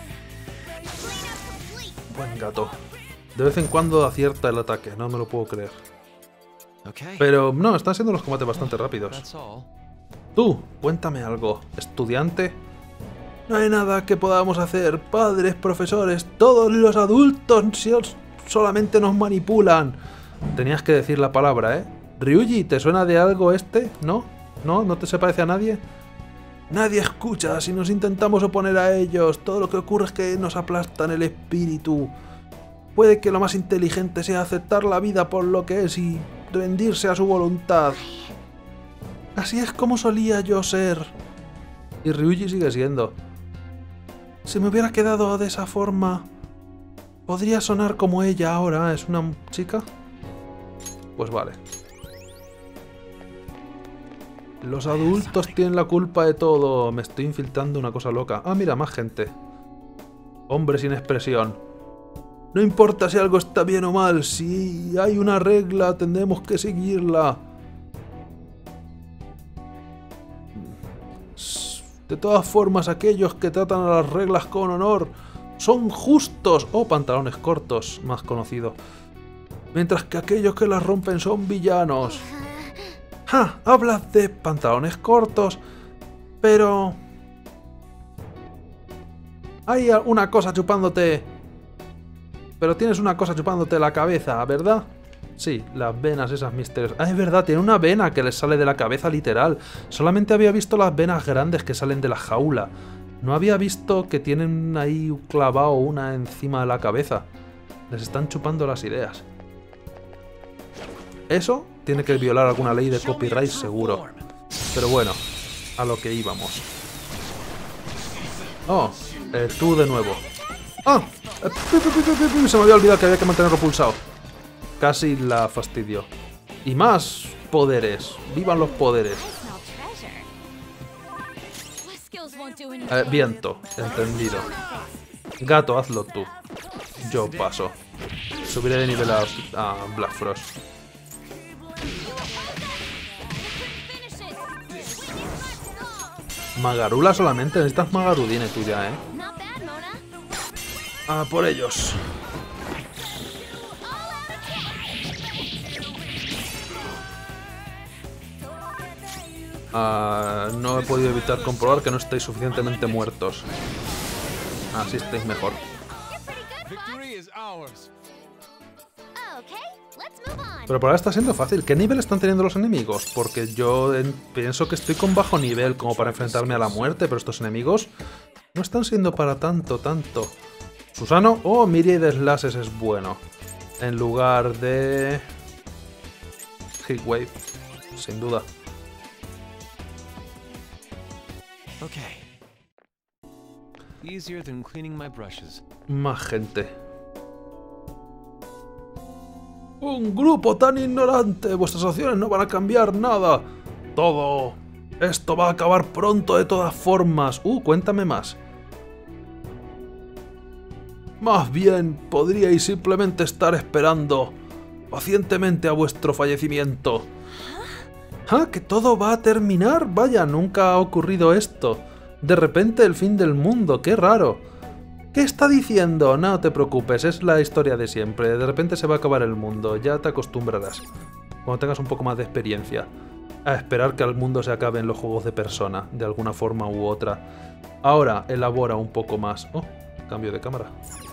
Buen gato. De vez en cuando acierta el ataque, no me lo puedo creer. Pero no, están siendo los combates bastante rápidos. Tú, cuéntame algo. ¿Estudiante? No hay nada que podamos hacer. Padres, profesores, todos los adultos solamente nos manipulan. Tenías que decir la palabra, ¿eh? Ryuji, ¿te suena de algo este? ¿No? ¿No? ¿No te se parece a nadie? Nadie escucha si nos intentamos oponer a ellos. Todo lo que ocurre es que nos aplastan el espíritu. Puede que lo más inteligente sea aceptar la vida por lo que es y rendirse a su voluntad. Así es como solía yo ser. Y Ryuji sigue siendo. Si me hubiera quedado de esa forma, ¿podría sonar como ella ahora? ¿Es una chica? Pues vale. Los adultos tienen la culpa de todo. Me estoy infiltrando una cosa loca. Ah, mira, más gente. Hombre sin expresión. No importa si algo está bien o mal. Si hay una regla, tendremos que seguirla. De todas formas, aquellos que tratan a las reglas con honor son justos. O pantalones cortos, más conocido. Mientras que aquellos que las rompen son villanos. ¡Ja! Hablas de pantalones cortos, pero... hay una cosa chupándote... pero tienes una cosa chupándote la cabeza, ¿verdad? Sí, las venas esas misteriosas. Ah, es verdad, tiene una vena que les sale de la cabeza literal. Solamente había visto las venas grandes que salen de la jaula. No había visto que tienen ahí clavado una encima de la cabeza. Les están chupando las ideas. Eso tiene que violar alguna ley de copyright seguro. Pero bueno, a lo que íbamos. Oh, tú de nuevo. ¡Ah! Se me había olvidado que había que mantenerlo pulsado. Casi la fastidió. Y más poderes. ¡Vivan los poderes! Viento, entendido. Gato, hazlo tú. Yo paso. Subiré de nivel a Black Frost. Magarula solamente, necesitas Magarudine tú ya, ¿eh? A por ellos. No he podido evitar comprobar que no estáis suficientemente muertos. Así estáis mejor. Victory is ours. Okay, let's move on. Pero por ahora está siendo fácil. ¿Qué nivel están teniendo los enemigos? Porque yo pienso que estoy con bajo nivel como para enfrentarme a la muerte, pero estos enemigos no están siendo para tanto. Susano o Myriad Slashes es bueno. En lugar de... Heatwave, sin duda. Okay. Easier than cleaning my brushes. Más gente. Un grupo tan ignorante. Vuestras acciones no van a cambiar nada. Todo. Esto va a acabar pronto de todas formas. Cuéntame más. Más bien, podríais simplemente estar esperando pacientemente a vuestro fallecimiento. ¿Ah? ¿Que todo va a terminar? Vaya, nunca ha ocurrido esto. De repente el fin del mundo, qué raro. ¿Qué está diciendo? No te preocupes, es la historia de siempre. De repente se va a acabar el mundo, ya te acostumbrarás. Cuando tengas un poco más de experiencia. A esperar que el mundo se acabe en los juegos de Persona, de alguna forma u otra. Ahora, elabora un poco más. Oh, cambio de cámara.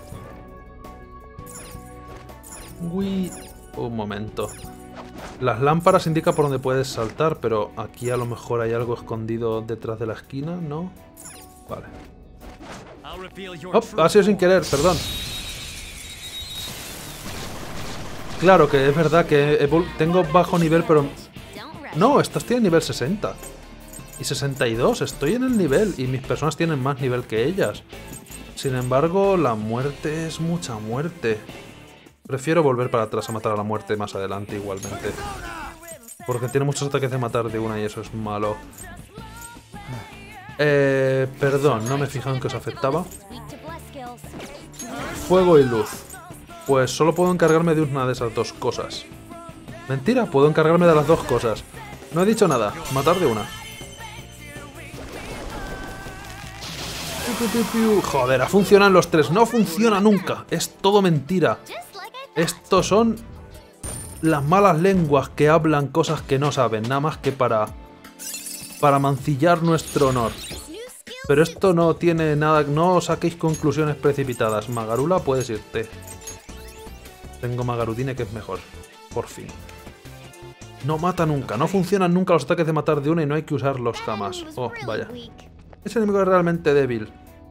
Uy, un momento. Las lámparas indican por dónde puedes saltar, pero aquí a lo mejor hay algo escondido detrás de la esquina, ¿no? Vale. Ha sido sin querer, perdón. Claro que es verdad que tengo bajo nivel, pero... No, estas tienen nivel 60. Y 62, estoy en el nivel, y mis personas tienen más nivel que ellas. Sin embargo, la muerte es mucha muerte. Prefiero volver para atrás a matar a la muerte más adelante igualmente. Porque tiene muchos ataques de matar de una y eso es malo. Perdón, no me he fijado en que os afectaba. Fuego y luz. Pues solo puedo encargarme de una de esas dos cosas. Mentira, puedo encargarme de las dos cosas. No he dicho nada, matar de una. Joder, funcionan los tres. No funciona nunca, es todo mentira. Estos son las malas lenguas que hablan cosas que no saben, nada más que para mancillar nuestro honor. Pero esto no tiene nada, no saquéis conclusiones precipitadas. Magarula, puedes irte. Tengo Magarudine que es mejor, por fin. No mata nunca, no funcionan nunca los ataques de matar de una y no hay que usarlos jamás. Oh, vaya. Ese enemigo es realmente débil.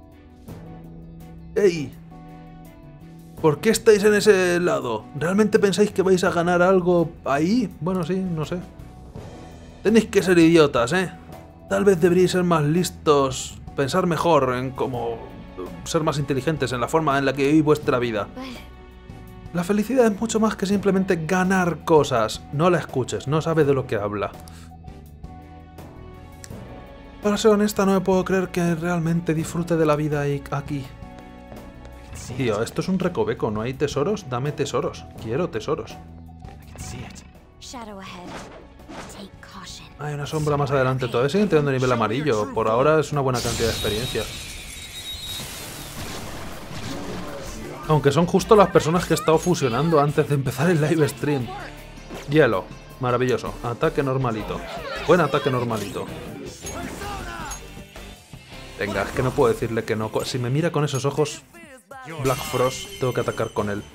¡Ey! ¿Por qué estáis en ese lado? ¿Realmente pensáis que vais a ganar algo ahí? Bueno, sí, no sé. Tenéis que ser idiotas, ¿eh? Tal vez deberíais ser más listos, pensar mejor en cómo ser más inteligentes en la forma en la que vivís vuestra vida. La felicidad es mucho más que simplemente ganar cosas. No la escuches, no sabe de lo que habla. Para ser honesta, no me puedo creer que realmente disfrute de la vida aquí. Tío, esto es un recoveco, ¿no hay tesoros? Dame tesoros. Quiero tesoros. Hay una sombra más adelante. Todavía siguen teniendo nivel amarillo. Por ahora es una buena cantidad de experiencia. Aunque son justo las personas que he estado fusionando antes de empezar el live stream. Hielo. Maravilloso. Ataque normalito. Buen ataque normalito. Venga, es que no puedo decirle que no. Si me mira con esos ojos... Black Frost, tengo que atacar con él.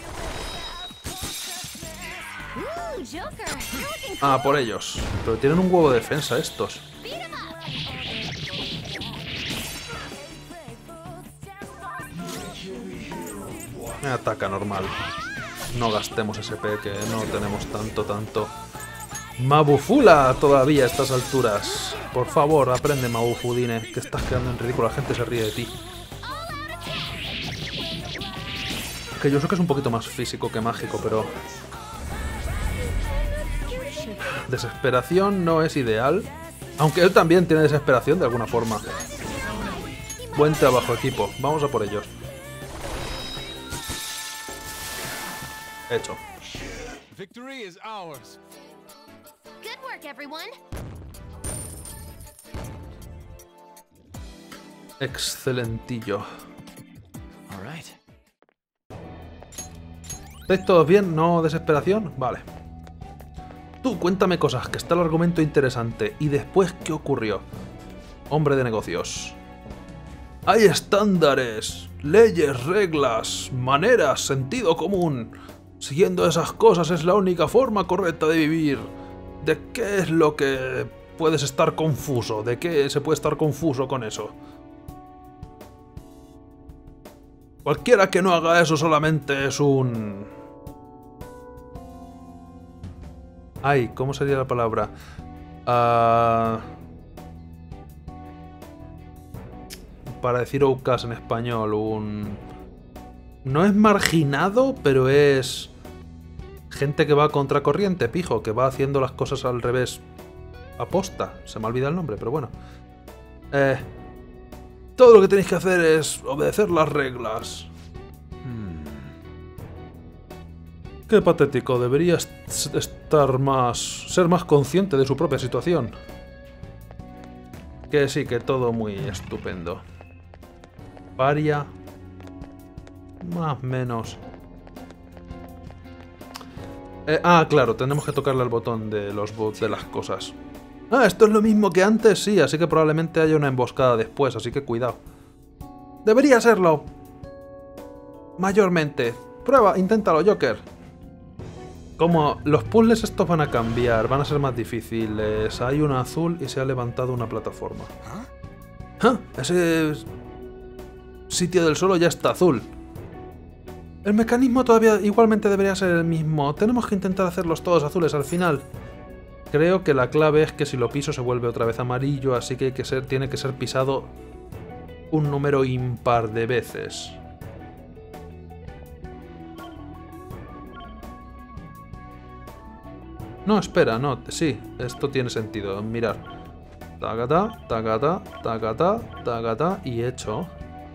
Ah, por ellos. Pero tienen un huevo de defensa estos. Me ataca normal. No gastemos SP, que no tenemos tanto. Mabufula todavía a estas alturas. Por favor, aprende Mabufudine, que estás quedando en ridículo. La gente se ríe de ti. Que yo sé que es un poquito más físico que mágico, pero... Desesperación no es ideal. Aunque él también tiene desesperación de alguna forma. Buen trabajo, equipo. Vamos a por ellos. Hecho. Victory is ours. Good work, everyone. Excelentillo. ¿Estáis todos bien? ¿No desesperación? Vale. Tú, cuéntame cosas, que está el argumento interesante. ¿Y después qué ocurrió? Hombre de negocios. Hay estándares, leyes, reglas, maneras, sentido común. Siguiendo esas cosas es la única forma correcta de vivir. ¿De qué es lo que puedes estar confuso? ¿De qué se puede estar confuso con eso? Cualquiera que no haga eso solamente es un... Ay, ¿cómo sería la palabra? Para decir outcast en español, un... No es marginado, pero es... gente que va a contracorriente, pijo, que va haciendo las cosas al revés aposta. Se me ha olvidado el nombre, pero bueno. Todo lo que tenéis que hacer es obedecer las reglas. Qué patético, deberías ser más consciente de su propia situación. Que sí, que todo muy estupendo. Paria. Más o menos. Claro, tenemos que tocarle al botón de los bots de las cosas. ¿Esto es lo mismo que antes? Sí, así que probablemente haya una emboscada después, así que cuidado. Debería serlo. Mayormente. Prueba, inténtalo, Joker. Como los puzzles estos van a cambiar, van a ser más difíciles. Hay una azul y se ha levantado una plataforma. Ese sitio del suelo ya está azul. El mecanismo todavía igualmente debería ser el mismo. Tenemos que intentar hacerlos todos azules al final. Creo que la clave es que si lo piso se vuelve otra vez amarillo, así que, tiene que ser pisado un número impar de veces. No, espera, no, sí, esto tiene sentido. Mirad. Tagata, tagata, tagata, tagata y hecho.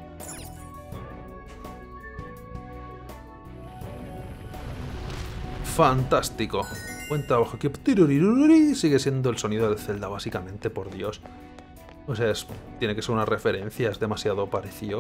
Fantástico. Buen trabajo aquí. Sigue siendo el sonido del Zelda, básicamente, por Dios. O sea, tiene que ser una referencia, es demasiado parecido.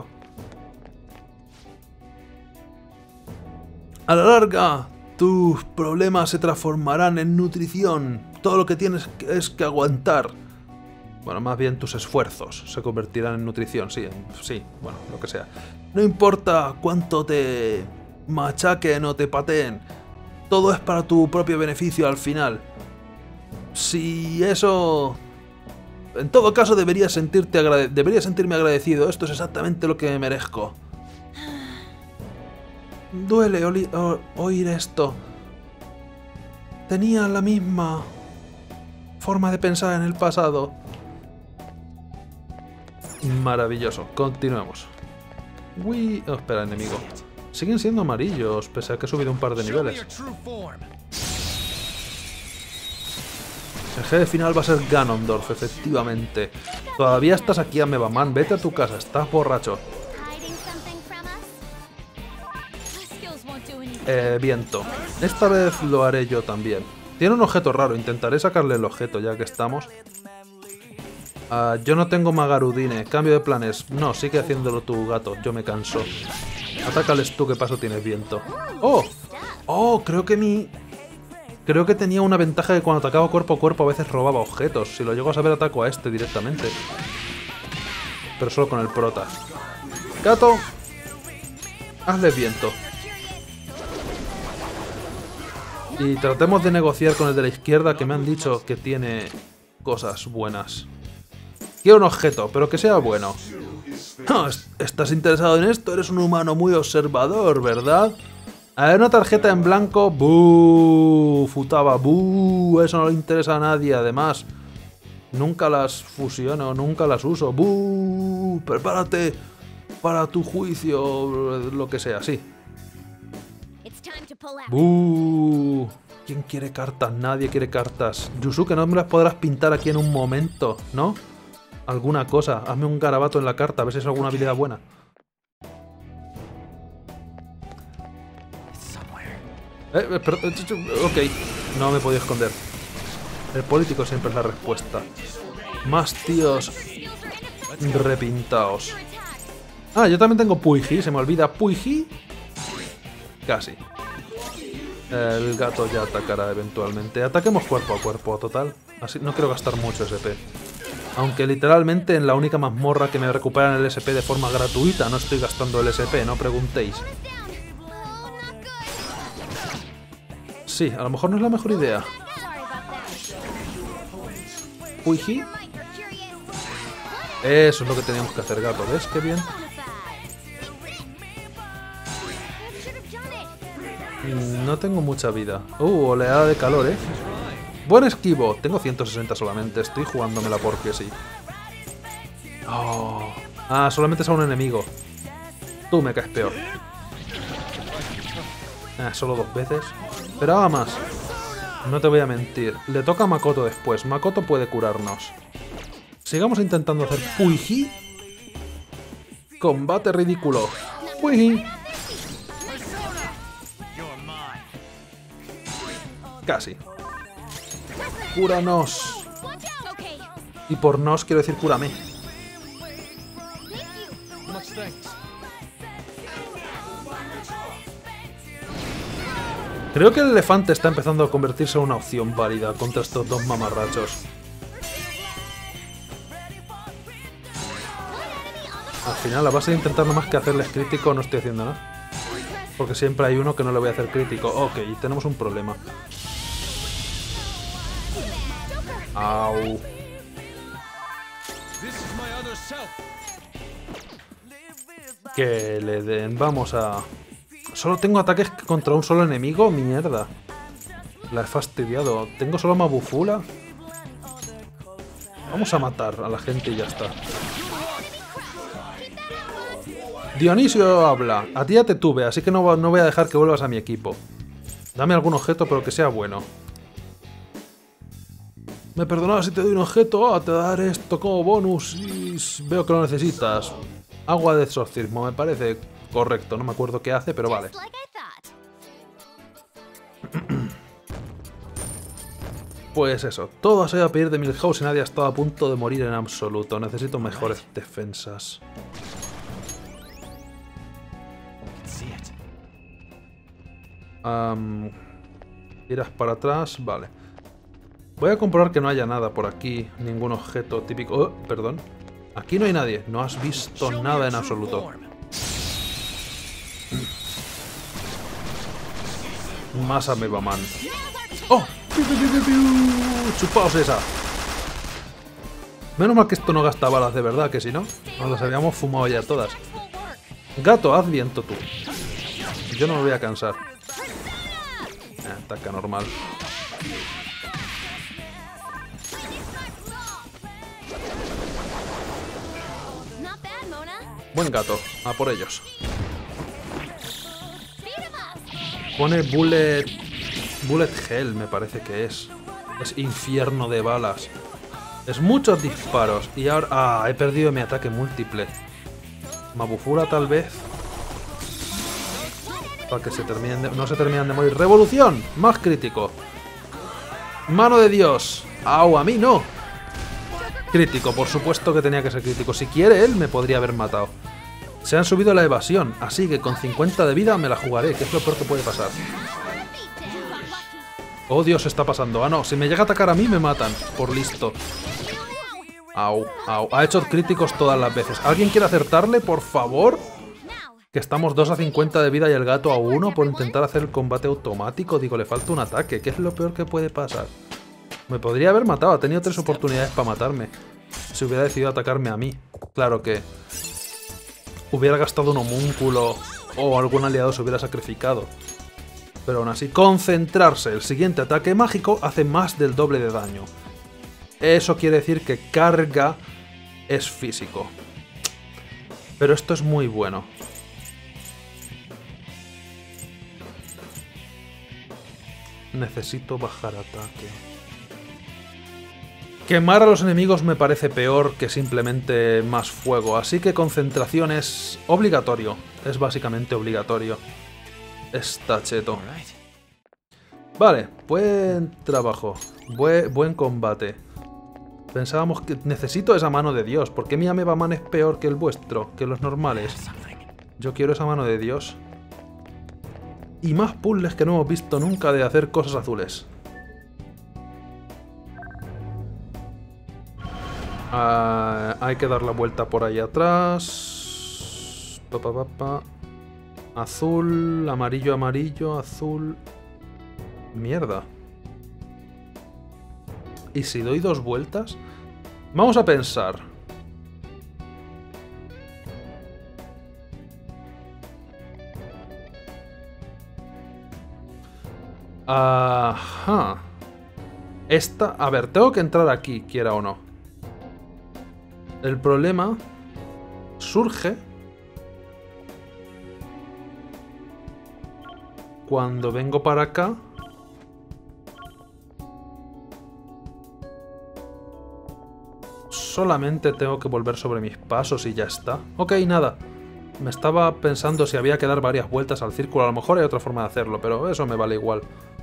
A la larga, tus problemas se transformarán en nutrición. Todo lo que tienes es que aguantar. Bueno, más bien tus esfuerzos se convertirán en nutrición, sí, bueno, lo que sea. No importa cuánto te machaquen o te pateen. Todo es para tu propio beneficio al final. Si eso... En todo caso deberías sentirme agradecido. Esto es exactamente lo que me merezco. Duele oír esto. Tenía la misma forma de pensar en el pasado. Maravilloso. Continuemos. Oh, espera, enemigo. Siguen siendo amarillos, pese a que he subido un par de niveles. El jefe final va a ser Ganondorf, efectivamente. Todavía estás aquí, Amebaman. Vete a tu casa, estás borracho. Viento. Esta vez lo haré yo también. Tiene un objeto raro, intentaré sacarle el objeto ya que estamos. Yo no tengo Magarudine. Cambio de planes. No, sigue haciéndolo tu gato, yo me canso. Atácales tú, que paso tienes viento. ¡Oh! ¡Oh! Creo que tenía una ventaja que cuando atacaba cuerpo a cuerpo a veces robaba objetos. Si lo llego a saber, ataco a este directamente. Pero solo con el prota. ¡Gato! Hazle viento. Y tratemos de negociar con el de la izquierda, que me han dicho que tiene cosas buenas. Quiero un objeto, pero que sea bueno. Oh, ¿estás interesado en esto? Eres un humano muy observador, ¿verdad? A ver, una tarjeta en blanco. ¡Buuu! Futaba. ¡Buuu! Eso no le interesa a nadie. Además, nunca las fusiono, nunca las uso. ¡Buuu! Prepárate para tu juicio, lo que sea, sí. ¡Buuu! ¿Quién quiere cartas? Nadie quiere cartas. Yusuke, no me las podrás pintar aquí en un momento, ¿no? Alguna cosa. Hazme un garabato en la carta, a ver si es alguna habilidad buena. Ok, no me podía esconder. El político siempre es la respuesta. Más tíos repintaos. Ah, yo también tengo Puigi, se me olvida. Puigi. Casi. El gato ya atacará eventualmente. Ataquemos cuerpo a cuerpo, total. Así no quiero gastar mucho SP. Aunque literalmente en la única mazmorra que me recuperan el SP de forma gratuita no estoy gastando el SP, no preguntéis. Sí, a lo mejor no es la mejor idea. Puigi. Eso es lo que teníamos que hacer, gato. ¿Ves qué bien? No tengo mucha vida. Oleada de calor, ¿eh? Buen esquivo. Tengo 160 solamente. Estoy jugándomela porque sí. Oh. Ah, solamente es a un enemigo. Tú me caes peor. Solo 2 veces. Esperaba más. No te voy a mentir. Le toca a Makoto después. Makoto puede curarnos. Sigamos intentando hacer Puigi. Combate ridículo. Puigi. Casi. Cúranos. Y por nos quiero decir cúrame. Creo que el elefante está empezando a convertirse en una opción válida contra estos dos mamarrachos. Al final, a base de intentar nomás que hacerles crítico, no estoy haciendo nada. Porque siempre hay uno que no le voy a hacer crítico. Ok, tenemos un problema. Au. Que le den. Vamos a... Solo tengo ataques contra un solo enemigo. Mierda. La he fastidiado. Tengo solo Mabufula. Vamos a matar a la gente y ya está. Dionisio habla. A ti ya te tuve, así que no voy a dejar que vuelvas a mi equipo. Dame algún objeto, pero que sea bueno. Me perdonarás si te doy un objeto. Ah, te daré esto como bonus. Y veo que lo necesitas. Agua de exorcismo, me parece correcto. No me acuerdo qué hace, pero vale. Pues eso. Todo se va a pedir de Milhouse y nadie ha estado a punto de morir en absoluto. Necesito mejores defensas. Tiras para atrás, vale. Voy a comprobar que no haya nada por aquí, ningún objeto típico. Oh, perdón. Aquí no hay nadie, no has visto nada en absoluto. Más Amebaman. ¡Oh! ¡Chupaos esa! Menos mal que esto no gasta balas de verdad, que si no, nos las habíamos fumado ya todas. Gato, haz viento tú. Yo no me voy a cansar. Ataca normal. Buen gato, a por ellos. Pone bullet hell, me parece que es. Es infierno de balas. Es muchos disparos. Y ahora... Ah, he perdido mi ataque múltiple. Mabufula tal vez. Para que no se terminen de morir. ¡Revolución! Más crítico. ¡Mano de Dios! ¡Au! A mí no. Crítico, por supuesto que tenía que ser crítico. Si quiere él, me podría haber matado. Se han subido la evasión, así que con 50 de vida me la jugaré, que es lo peor que puede pasar. Oh, Dios, está pasando. Ah, no, si me llega a atacar a mí, me matan. Por listo. Au, au. Ha hecho críticos todas las veces. ¿Alguien quiere acertarle, por favor? Que estamos 2 a 50 de vida y el gato a 1 por intentar hacer el combate automático. Digo, le falta un ataque. ¿Qué es lo peor que puede pasar? Me podría haber matado. Ha tenido 3 oportunidades para matarme. Si hubiera decidido atacarme a mí. Claro que... hubiera gastado un homúnculo o algún aliado se hubiera sacrificado. Pero aún así, concentrarse. El siguiente ataque mágico hace más del doble de daño. Eso quiere decir que carga es físico. Pero esto es muy bueno. Necesito bajar ataque. Quemar a los enemigos me parece peor que simplemente más fuego, así que concentración es obligatorio. Es básicamente obligatorio. Está cheto. Vale, buen trabajo. Buen combate. Pensábamos que necesito esa mano de Dios. ¿Por qué mi Amebaman es peor que el vuestro? Que los normales. Yo quiero esa mano de Dios. Y más puzzles que no hemos visto nunca de hacer cosas azules. Hay que dar la vuelta por ahí atrás. Azul, amarillo, amarillo, azul. Mierda. ¿Y si doy 2 vueltas? Vamos a pensar. Ajá. Esta... A ver, tengo que entrar aquí, quiera o no. El problema surge cuando vengo para acá. Solamente tengo que volver sobre mis pasos y ya está. Ok, nada. Me estaba pensando si había que dar varias vueltas al círculo. A lo mejor hay otra forma de hacerlo, pero eso me vale igual.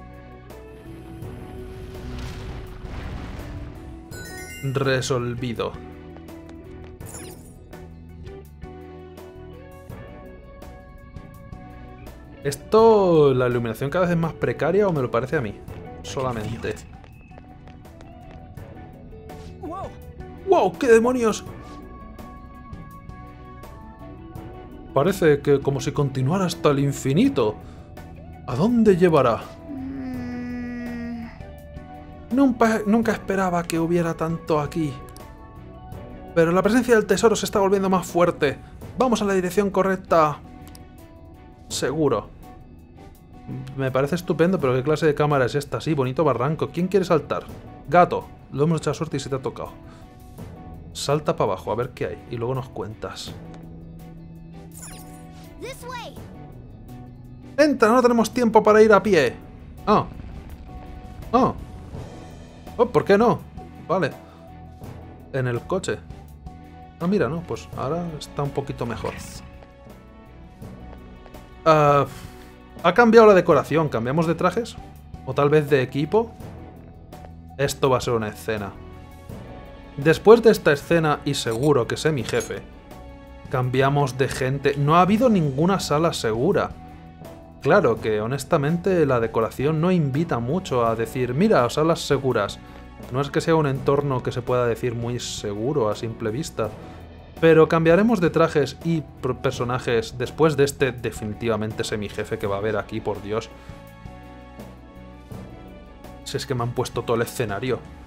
Resolvido. ¿Esto, la iluminación cada vez es más precaria o me lo parece a mí? Solamente. ¡Wow! ¡Qué demonios! Parece que como si continuara hasta el infinito. ¿A dónde llevará? Nunca esperaba que hubiera tanto aquí. Pero la presencia del tesoro se está volviendo más fuerte. Vamos a la dirección correcta. Seguro. Me parece estupendo, pero ¿qué clase de cámara es esta? Sí, bonito barranco. ¿Quién quiere saltar? Gato. Lo hemos echado suerte y se te ha tocado. Salta para abajo, a ver qué hay. Y luego nos cuentas. ¡Entra! No tenemos tiempo para ir a pie. Ah. Ah. Oh, ¿por qué no? Vale. En el coche. Ah, mira, no, pues ahora está un poquito mejor. Ha cambiado la decoración. ¿Cambiamos de trajes? ¿O tal vez de equipo? Esto va a ser una escena. Después de esta escena, y seguro que sé mi jefe, cambiamos de gente. No ha habido ninguna sala segura. Claro que, honestamente, la decoración no invita mucho a decir, mira, salas seguras. No es que sea un entorno que se pueda decir muy seguro a simple vista. Pero cambiaremos de trajes y personajes después de este definitivamente semijefe que va a haber aquí, por Dios. Si es que me han puesto todo el escenario.